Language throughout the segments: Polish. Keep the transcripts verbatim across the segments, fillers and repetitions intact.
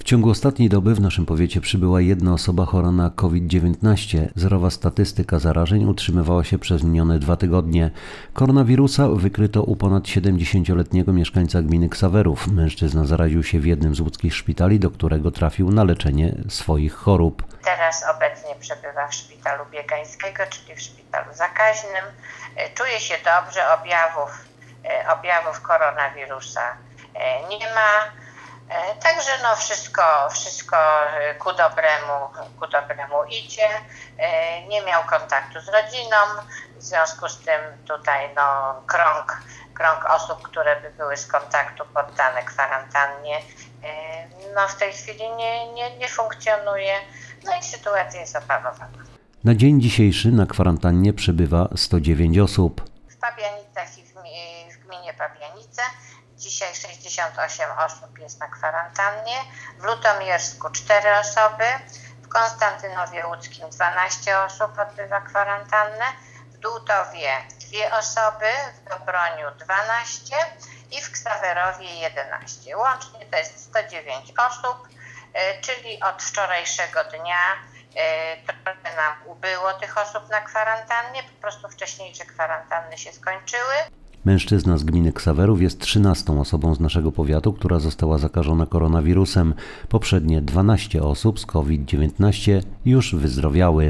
ciągu ostatniej doby w naszym powiecie przybyła jedna osoba chora na COVID dziewiętnaście. Zerowa statystyka zarażeń utrzymywała się przez minione dwa tygodnie. Koronawirusa wykryto u ponad siedemdziesięcioletniego mieszkańca gminy Ksawerów. Mężczyzna zaraził się w jednym z łódzkich szpitali, do którego trafił na leczenie swoich chorób. Teraz obecnie przebywa w szpitalu biegańskiego, czyli w szpitalu zakaźnym. Czuje się dobrze, objawów, objawów koronawirusa nie ma. Także no wszystko, wszystko ku dobremu, ku dobremu idzie. Nie miał kontaktu z rodziną, w związku z tym tutaj no, krąg, krąg osób, które by były z kontaktu poddane kwarantannie, no w tej chwili nie, nie, nie funkcjonuje, no i sytuacja jest opanowana. Na dzień dzisiejszy na kwarantannie przebywa sto dziewięć osób. W Pabianicach i w, w gminie Pabianice dzisiaj sześćdziesiąt osiem osób jest na kwarantannie, w Lutomiersku cztery osoby, w Konstantynowie Łódzkim dwanaście osób odbywa kwarantannę, w Dłutowie dwie osoby, w Dobroniu dwanaście i w Ksawerowie jedenaście. Łącznie to jest sto dziewięć osób, czyli od wczorajszego dnia trochę nam ubyło tych osób na kwarantannie, po prostu wcześniejsze kwarantanny się skończyły. Mężczyzna z gminy Ksawerów jest trzynastą osobą z naszego powiatu, która została zakażona koronawirusem. Poprzednie dwanaście osób z COVID dziewiętnaście już wyzdrowiały.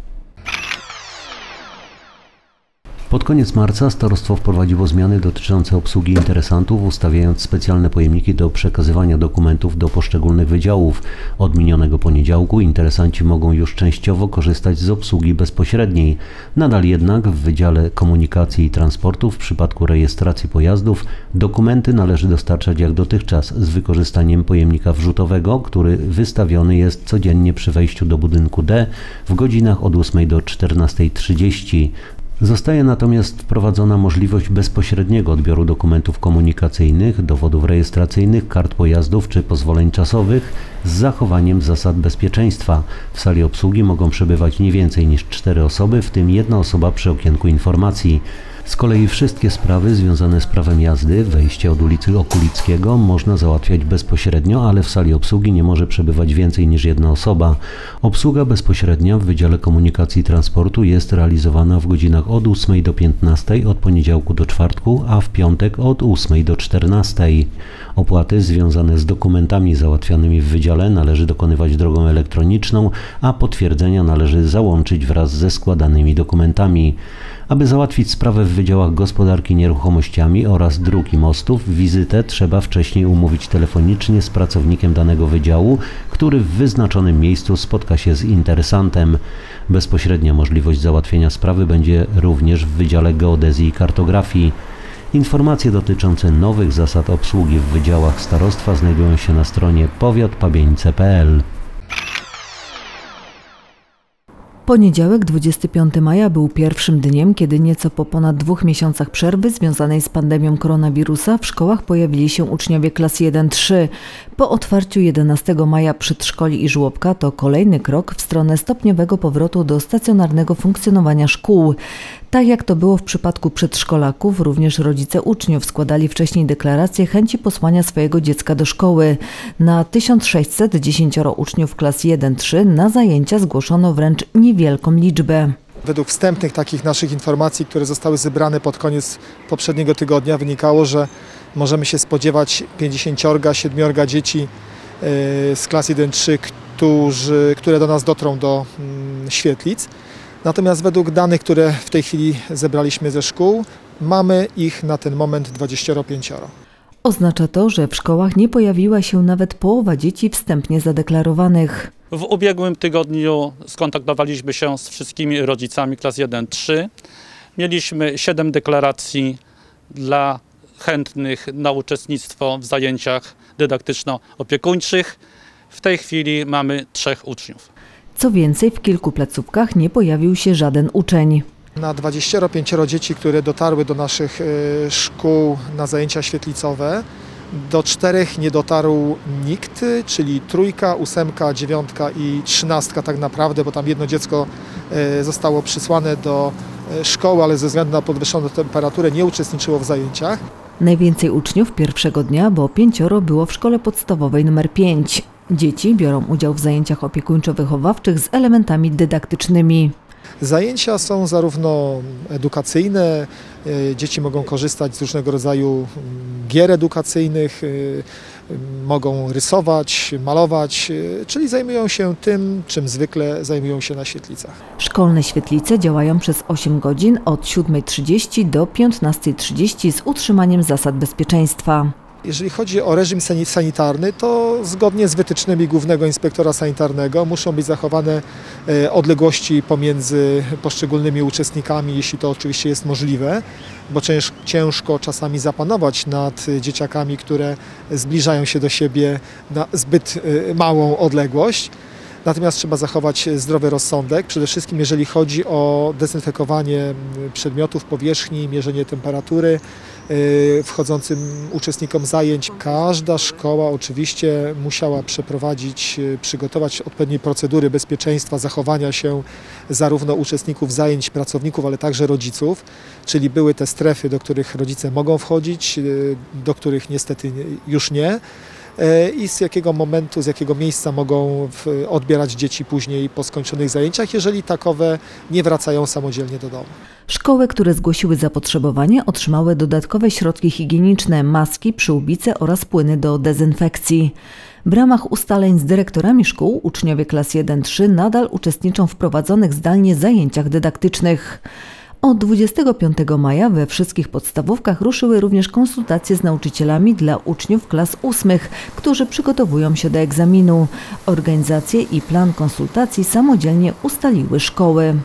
Pod koniec marca starostwo wprowadziło zmiany dotyczące obsługi interesantów, ustawiając specjalne pojemniki do przekazywania dokumentów do poszczególnych wydziałów. Od minionego poniedziałku interesanci mogą już częściowo korzystać z obsługi bezpośredniej. Nadal jednak w Wydziale Komunikacji i Transportu w przypadku rejestracji pojazdów dokumenty należy dostarczać jak dotychczas z wykorzystaniem pojemnika wrzutowego, który wystawiony jest codziennie przy wejściu do budynku D w godzinach od ósmej do czternastej trzydzieści. Zostaje natomiast wprowadzona możliwość bezpośredniego odbioru dokumentów komunikacyjnych, dowodów rejestracyjnych, kart pojazdów czy pozwoleń czasowych z zachowaniem zasad bezpieczeństwa. W sali obsługi mogą przebywać nie więcej niż cztery osoby, w tym jedna osoba przy okienku informacji. Z kolei wszystkie sprawy związane z prawem jazdy, wejście od ulicy Okulickiego, można załatwiać bezpośrednio, ale w sali obsługi nie może przebywać więcej niż jedna osoba. Obsługa bezpośrednia w Wydziale Komunikacji i Transportu jest realizowana w godzinach od ósmej do piętnastej, od poniedziałku do czwartku, a w piątek od ósmej do czternastej. Opłaty związane z dokumentami załatwianymi w wydziale należy dokonywać drogą elektroniczną, a potwierdzenia należy załączyć wraz ze składanymi dokumentami. Aby załatwić sprawę w Wydziałach Gospodarki Nieruchomościami oraz Dróg i Mostów, wizytę trzeba wcześniej umówić telefonicznie z pracownikiem danego wydziału, który w wyznaczonym miejscu spotka się z interesantem. Bezpośrednia możliwość załatwienia sprawy będzie również w Wydziale Geodezji i Kartografii. Informacje dotyczące nowych zasad obsługi w wydziałach starostwa znajdują się na stronie powiat pabianice kropka p l. Poniedziałek, dwudziestego piątego maja był pierwszym dniem, kiedy nieco po ponad dwóch miesiącach przerwy związanej z pandemią koronawirusa w szkołach pojawili się uczniowie klas jeden trzy. Po otwarciu jedenastego maja przedszkoli i żłobka to kolejny krok w stronę stopniowego powrotu do stacjonarnego funkcjonowania szkół. Tak jak to było w przypadku przedszkolaków, również rodzice uczniów składali wcześniej deklarację chęci posłania swojego dziecka do szkoły. Na tysiąc sześćset dziesięć uczniów klas jeden trzy na zajęcia zgłoszono wręcz niewielką liczbę. Według wstępnych takich naszych informacji, które zostały zebrane pod koniec poprzedniego tygodnia, wynikało, że możemy się spodziewać pięćdziesięciorga, siedmiorga dzieci z klas jeden trzy, którzy, które do nas dotrą do świetlic. Natomiast według danych, które w tej chwili zebraliśmy ze szkół, mamy ich na ten moment dwadzieścia pięć. Oznacza to, że w szkołach nie pojawiła się nawet połowa dzieci wstępnie zadeklarowanych. W ubiegłym tygodniu skontaktowaliśmy się z wszystkimi rodzicami klas jeden trzy. Mieliśmy siedem deklaracji dla chętnych na uczestnictwo w zajęciach dydaktyczno-opiekuńczych. W tej chwili mamy trzech uczniów. Co więcej, w kilku placówkach nie pojawił się żaden uczeń. Na dwadzieścia pięć dzieci, które dotarły do naszych szkół na zajęcia świetlicowe, do czterech nie dotarł nikt, czyli trójka, ósemka, dziewiątka i trzynastka tak naprawdę, bo tam jedno dziecko zostało przysłane do szkoły, ale ze względu na podwyższoną temperaturę nie uczestniczyło w zajęciach. Najwięcej uczniów pierwszego dnia, bo pięcioro było w szkole podstawowej numer pięć. Dzieci biorą udział w zajęciach opiekuńczo-wychowawczych z elementami dydaktycznymi. Zajęcia są zarówno edukacyjne, dzieci mogą korzystać z różnego rodzaju gier edukacyjnych, mogą rysować, malować, czyli zajmują się tym, czym zwykle zajmują się na świetlicach. Szkolne świetlice działają przez osiem godzin od siódmej trzydzieści do piętnastej trzydzieści z utrzymaniem zasad bezpieczeństwa. Jeżeli chodzi o reżim sanitarny, to zgodnie z wytycznymi Głównego Inspektora Sanitarnego muszą być zachowane odległości pomiędzy poszczególnymi uczestnikami, jeśli to oczywiście jest możliwe, bo ciężko czasami zapanować nad dzieciakami, które zbliżają się do siebie na zbyt małą odległość. Natomiast trzeba zachować zdrowy rozsądek, przede wszystkim jeżeli chodzi o dezynfekowanie przedmiotów, powierzchni, mierzenie temperatury wchodzącym uczestnikom zajęć. Każda szkoła oczywiście musiała przeprowadzić, przygotować odpowiednie procedury bezpieczeństwa, zachowania się zarówno uczestników zajęć, pracowników, ale także rodziców, czyli były te strefy, do których rodzice mogą wchodzić, do których niestety już nie. I z jakiego momentu, z jakiego miejsca mogą odbierać dzieci później po skończonych zajęciach, jeżeli takowe nie wracają samodzielnie do domu. Szkoły, które zgłosiły zapotrzebowanie, otrzymały dodatkowe środki higieniczne, maski, przyłbice oraz płyny do dezynfekcji. W ramach ustaleń z dyrektorami szkół uczniowie klas jeden trzy nadal uczestniczą w prowadzonych zdalnie zajęciach dydaktycznych. Od dwudziestego piątego maja we wszystkich podstawówkach ruszyły również konsultacje z nauczycielami dla uczniów klas ósmych, którzy przygotowują się do egzaminu. Organizację i plan konsultacji samodzielnie ustaliły szkoły.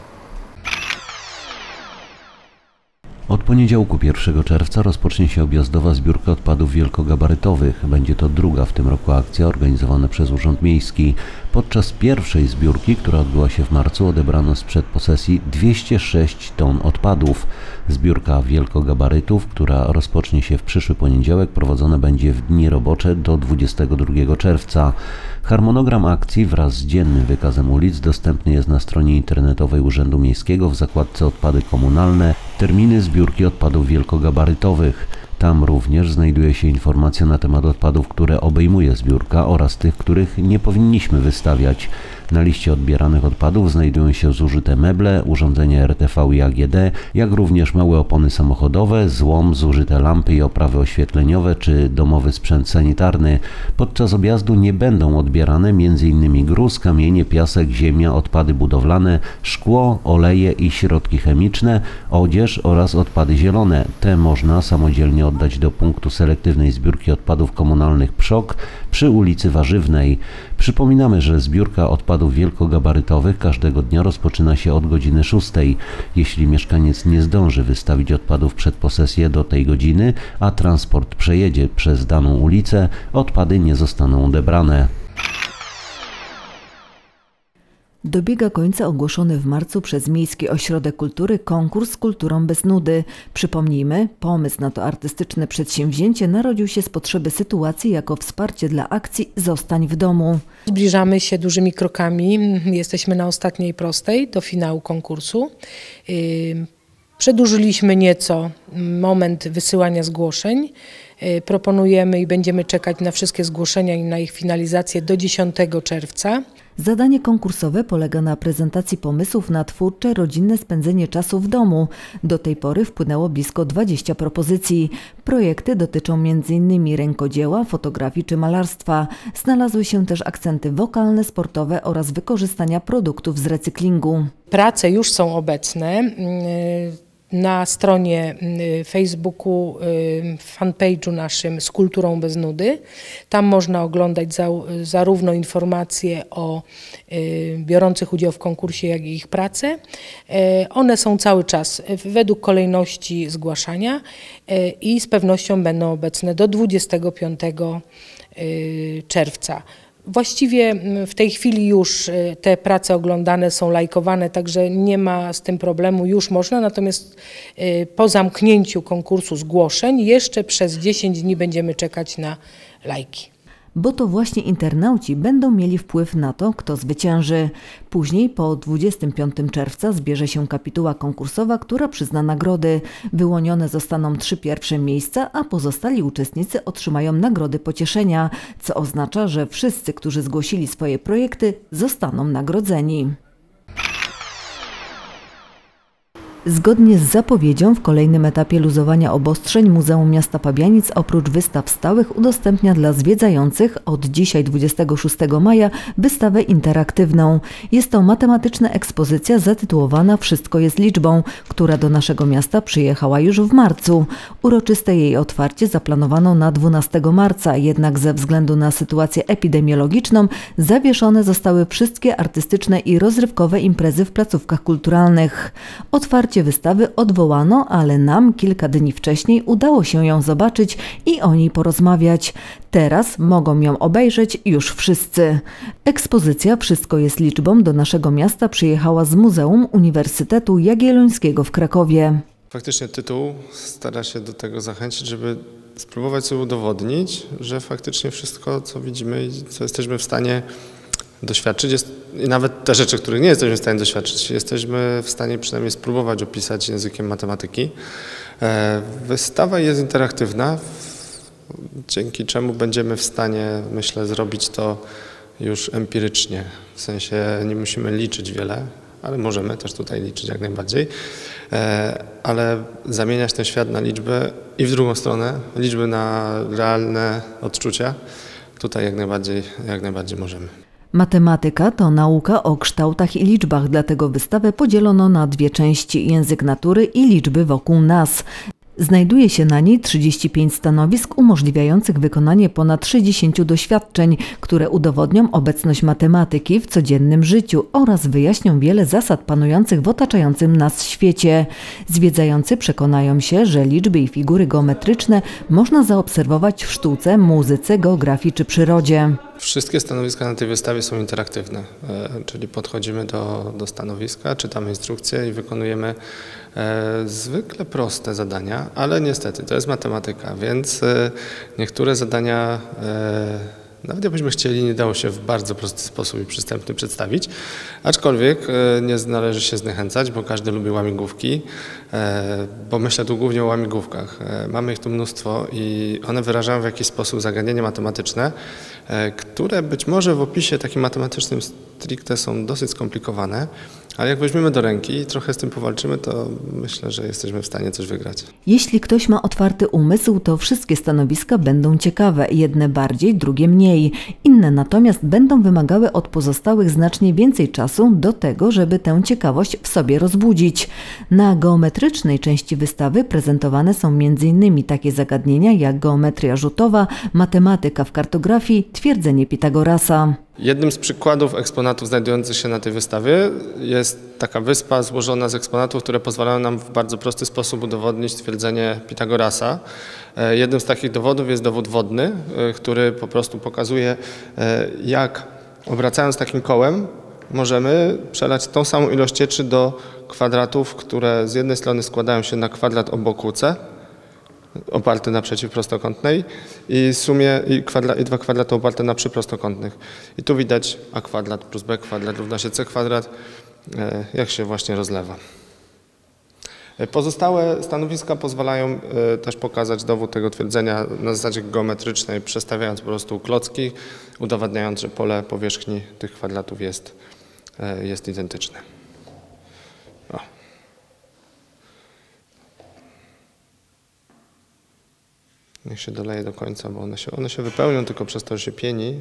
Od poniedziałku pierwszego czerwca rozpocznie się objazdowa zbiórka odpadów wielkogabarytowych. Będzie to druga w tym roku akcja organizowana przez Urząd Miejski. Podczas pierwszej zbiórki, która odbyła się w marcu, odebrano sprzed posesji dwieście sześć ton odpadów. Zbiórka wielkogabarytów, która rozpocznie się w przyszły poniedziałek, prowadzona będzie w dni robocze do dwudziestego drugiego czerwca. Harmonogram akcji wraz z dziennym wykazem ulic dostępny jest na stronie internetowej Urzędu Miejskiego w zakładce Odpady komunalne. Terminy zbiórki odpadów wielkogabarytowych. Tam również znajduje się informacja na temat odpadów, które obejmuje zbiórka oraz tych, których nie powinniśmy wystawiać. Na liście odbieranych odpadów znajdują się zużyte meble, urządzenia R T V i A G D, jak również małe opony samochodowe, złom, zużyte lampy i oprawy oświetleniowe czy domowy sprzęt sanitarny. Podczas objazdu nie będą odbierane między innymi gruz, kamienie, piasek, ziemia, odpady budowlane, szkło, oleje i środki chemiczne, odzież oraz odpady zielone. Te można samodzielnie oddać do punktu selektywnej zbiórki odpadów komunalnych Przok przy ulicy Warzywnej. Przypominamy, że zbiórka odpadów wielkogabarytowych każdego dnia rozpoczyna się od godziny szóstej. Jeśli mieszkaniec nie zdąży wystawić odpadów przed posesję do tej godziny, a transport przejedzie przez daną ulicę, odpady nie zostaną odebrane. Dobiega końca ogłoszony w marcu przez Miejski Ośrodek Kultury konkurs Kulturą bez nudy. Przypomnijmy, pomysł na to artystyczne przedsięwzięcie narodził się z potrzeby sytuacji jako wsparcie dla akcji Zostań w domu. Zbliżamy się dużymi krokami. Jesteśmy na ostatniej prostej do finału konkursu. Przedłużyliśmy nieco moment wysyłania zgłoszeń. Proponujemy i będziemy czekać na wszystkie zgłoszenia i na ich finalizację do dziesiątego czerwca. Zadanie konkursowe polega na prezentacji pomysłów na twórcze, rodzinne spędzenie czasu w domu. Do tej pory wpłynęło blisko dwadzieścia propozycji. Projekty dotyczą między innymi rękodzieła, fotografii czy malarstwa. Znalazły się też akcenty wokalne, sportowe oraz wykorzystania produktów z recyklingu. Prace już są obecne na stronie Facebooku, fanpage'u naszym z Kulturą bez nudy. Tam można oglądać za, zarówno informacje o biorących udział w konkursie, jak i ich prace. One są cały czas według kolejności zgłaszania i z pewnością będą obecne do dwudziestego piątego czerwca. Właściwie w tej chwili już te prace oglądane są lajkowane, także nie ma z tym problemu, już można, natomiast po zamknięciu konkursu zgłoszeń jeszcze przez dziesięć dni będziemy czekać na lajki. bo to właśnie internauci będą mieli wpływ na to, kto zwycięży. Później, po dwudziestego piątego czerwca, zbierze się kapituła konkursowa, która przyzna nagrody. Wyłonione zostaną trzy pierwsze miejsca, a pozostali uczestnicy otrzymają nagrody pocieszenia, co oznacza, że wszyscy, którzy zgłosili swoje projekty, zostaną nagrodzeni. Zgodnie z zapowiedzią w kolejnym etapie luzowania obostrzeń Muzeum Miasta Pabianic oprócz wystaw stałych udostępnia dla zwiedzających od dzisiaj dwudziestego szóstego maja wystawę interaktywną. Jest to matematyczna ekspozycja zatytułowana Wszystko jest liczbą, która do naszego miasta przyjechała już w marcu. Uroczyste jej otwarcie zaplanowano na dwunastego marca, jednak ze względu na sytuację epidemiologiczną zawieszone zostały wszystkie artystyczne i rozrywkowe imprezy w placówkach kulturalnych. Otwarcie wystawy odwołano, ale nam kilka dni wcześniej udało się ją zobaczyć i o niej porozmawiać. Teraz mogą ją obejrzeć już wszyscy. Ekspozycja Wszystko jest liczbą do naszego miasta przyjechała z Muzeum Uniwersytetu Jagiellońskiego w Krakowie. Faktycznie tytuł stara się do tego zachęcić, żeby spróbować sobie udowodnić, że faktycznie wszystko, co widzimy i co jesteśmy w stanie doświadczyć, jest, i nawet te rzeczy, których nie jesteśmy w stanie doświadczyć, jesteśmy w stanie przynajmniej spróbować opisać językiem matematyki. Wystawa jest interaktywna, dzięki czemu będziemy w stanie, myślę, zrobić to już empirycznie. W sensie nie musimy liczyć wiele, ale możemy też tutaj liczyć jak najbardziej, ale zamieniać ten świat na liczby i w drugą stronę, liczby na realne odczucia, tutaj jak najbardziej, jak najbardziej możemy. Matematyka to nauka o kształtach i liczbach, dlatego wystawę podzielono na dwie części – język natury i liczby wokół nas. Znajduje się na niej trzydzieści pięć stanowisk umożliwiających wykonanie ponad sześćdziesięciu doświadczeń, które udowodnią obecność matematyki w codziennym życiu oraz wyjaśnią wiele zasad panujących w otaczającym nas świecie. Zwiedzający przekonają się, że liczby i figury geometryczne można zaobserwować w sztuce, muzyce, geografii czy przyrodzie. Wszystkie stanowiska na tej wystawie są interaktywne, czyli podchodzimy do, do stanowiska, czytamy instrukcje i wykonujemy e, zwykle proste zadania, ale niestety to jest matematyka, więc e, niektóre zadania, e, nawet jakbyśmy chcieli, nie dało się w bardzo prosty sposób i przystępny przedstawić, aczkolwiek e, nie należy się zniechęcać, bo każdy lubi łamigłówki, e, bo myślę tu głównie o łamigłówkach. E, mamy ich tu mnóstwo i one wyrażają w jakiś sposób zagadnienie matematyczne, e, które być może w opisie takim matematycznym stricte są dosyć skomplikowane, ale jak weźmiemy do ręki i trochę z tym powalczymy, to myślę, że jesteśmy w stanie coś wygrać. Jeśli ktoś ma otwarty umysł, to wszystkie stanowiska będą ciekawe, jedne bardziej, drugie mniej. Inne natomiast będą wymagały od pozostałych znacznie więcej czasu do tego, żeby tę ciekawość w sobie rozbudzić. Na geometrycznej części wystawy prezentowane są między innymi takie zagadnienia jak geometria rzutowa, matematyka w kartografii, twierdzenie Pitagorasa. Jednym z przykładów eksponatów znajdujących się na tej wystawie jest taka wyspa złożona z eksponatów, które pozwalają nam w bardzo prosty sposób udowodnić twierdzenie Pitagorasa. Jednym z takich dowodów jest dowód wodny, który po prostu pokazuje, jak obracając takim kołem możemy przelać tą samą ilość cieczy do kwadratów, które z jednej strony składają się na kwadrat o boku c, oparty na przeciwprostokątnej i w sumie i, kwadra, i dwa kwadraty oparte na przyprostokątnych. I tu widać a kwadrat plus b kwadrat równa się c kwadrat, jak się właśnie rozlewa. Pozostałe stanowiska pozwalają też pokazać dowód tego twierdzenia na zasadzie geometrycznej, przestawiając po prostu klocki, udowadniając, że pole powierzchni tych kwadratów jest, jest identyczne. O. Niech się doleje do końca, bo one się, one się wypełnią tylko przez to, że się pieni.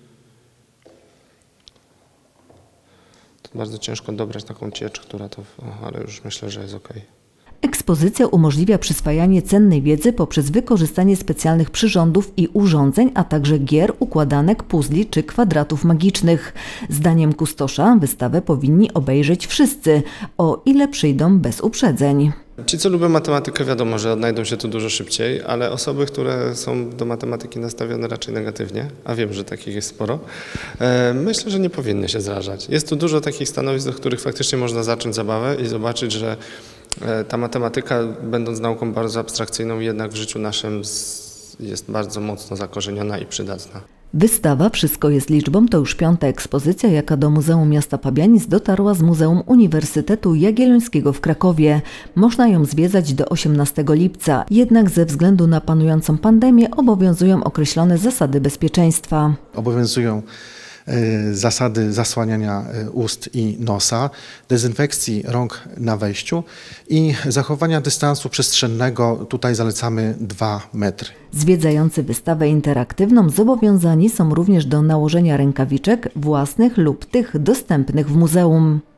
To bardzo ciężko dobrać taką ciecz, która to... O, ale już myślę, że jest ok. Ekspozycja umożliwia przyswajanie cennej wiedzy poprzez wykorzystanie specjalnych przyrządów i urządzeń, a także gier, układanek, puzli czy kwadratów magicznych. Zdaniem kustosza wystawę powinni obejrzeć wszyscy, o ile przyjdą bez uprzedzeń. Ci, co lubią matematykę, wiadomo, że odnajdą się tu dużo szybciej, ale osoby, które są do matematyki nastawione raczej negatywnie, a wiem, że takich jest sporo, myślę, że nie powinny się zrażać. Jest tu dużo takich stanowisk, do których faktycznie można zacząć zabawę i zobaczyć, że ta matematyka, będąc nauką bardzo abstrakcyjną, jednak w życiu naszym jest bardzo mocno zakorzeniona i przydatna. Wystawa Wszystko jest liczbą to już piąta ekspozycja, jaka do Muzeum Miasta Pabianic dotarła z Muzeum Uniwersytetu Jagiellońskiego w Krakowie. Można ją zwiedzać do osiemnastego lipca, jednak ze względu na panującą pandemię obowiązują określone zasady bezpieczeństwa. Obowiązują zasady zasłaniania ust i nosa, dezynfekcji rąk na wejściu i zachowania dystansu przestrzennego. Tutaj zalecamy dwa metry. Zwiedzający wystawę interaktywną zobowiązani są również do nałożenia rękawiczek własnych lub tych dostępnych w muzeum.